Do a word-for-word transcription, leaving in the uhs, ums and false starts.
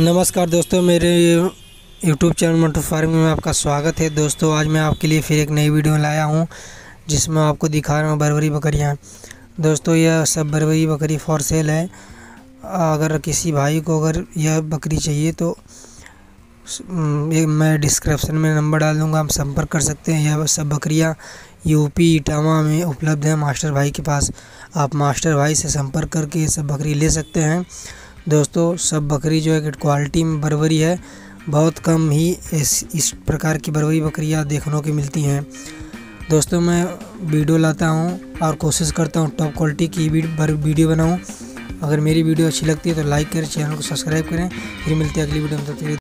नमस्कार दोस्तों, मेरे यूट्यूब चैनल मंटू फार्मिंग में आपका स्वागत है। दोस्तों आज मैं आपके लिए फिर एक नई वीडियो लाया हूं जिसमें आपको दिखा रहा हूं बर्बरी बकरियां। दोस्तों यह सब बर्बरी बकरी फॉर सेल है। अगर किसी भाई को अगर यह बकरी चाहिए तो मैं डिस्क्रिप्शन में नंबर डाल दूँगा, आप संपर्क कर सकते हैं। यह सब बकरियाँ यूपी इटावा में उपलब्ध है मास्टर भाई के पास। आप मास्टर भाई से संपर्क करके ये सब बकरी ले सकते हैं। दोस्तों सब बकरी जो है कि क्वालिटी में बर्बरी है, बहुत कम ही इस इस प्रकार की बर्बरी बकरियाँ देखने को मिलती हैं। दोस्तों मैं वीडियो लाता हूँ और कोशिश करता हूँ टॉप क्वालिटी की वीडियो बनाऊँ। अगर मेरी वीडियो अच्छी लगती है तो लाइक करें, चैनल को सब्सक्राइब करें। फिर मिलते हैं अगली वीडियो में।